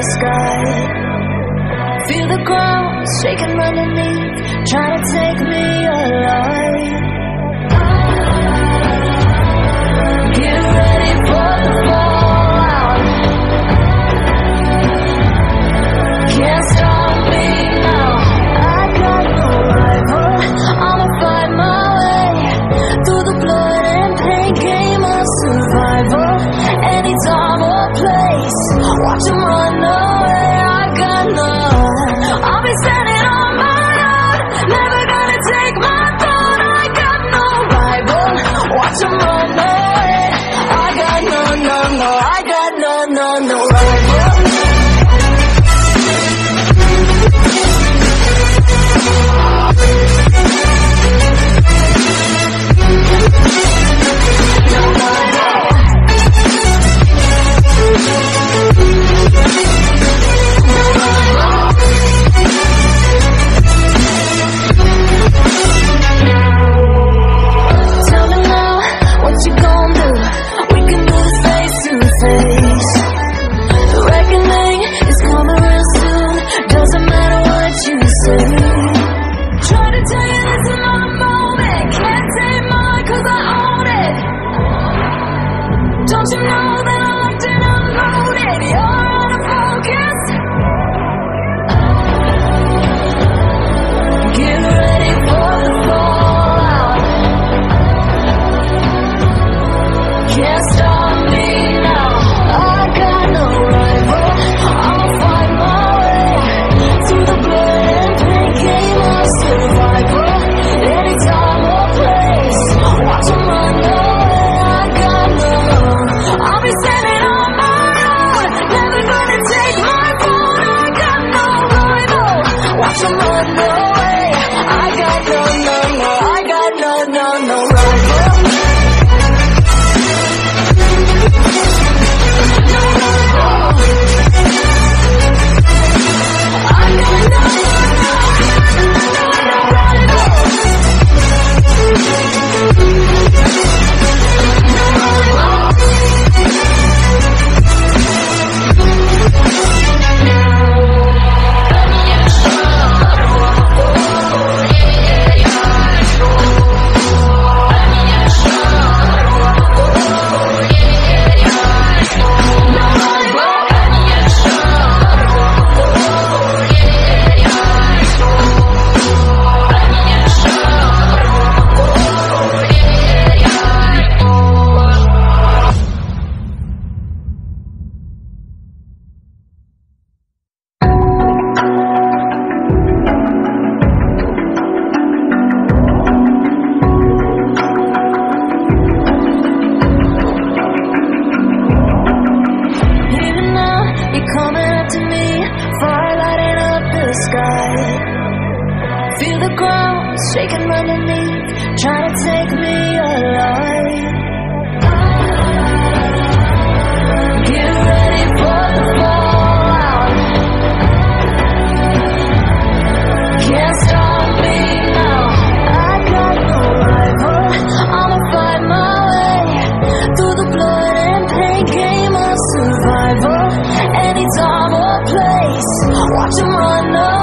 sky. Feel the ground shaking underneath, trying to take me alive. Get ready for the fallout. Can't stop me now. I got no rival. I'ma fight my way through the blood and pain game of survival. Any time or place, watch 'em run away. I got none. I'll be standing on my own, never gonna take my throne. I got no rival. Watch 'em run away. I got no, I got no rival. Tell me now, what you gon' do? We can do this face to face. The reckoning is coming real soon. Doesn't matter what you say. Try to tell you this is my moment. Can't take mine 'cause I own it. Don't you know that I'm locked and I'm loaded? You're out of focus. Get ready for the fallout. Can't stop me now. I got no rival. I'll fight my way through the blood and pain game of survival. Any time or place, watch 'em run away. I got none. I'll be standing on my own, never gonna take my phone. I got no rival. Watch 'em run away. I got no, I got no rival. Feel the ground shaking underneath, trying to take me alive. Get ready for the fallout. Can't stop me now. I got no rival. I'ma fight my way through the blood and pain game of survival. Any time or place, watch 'em run away.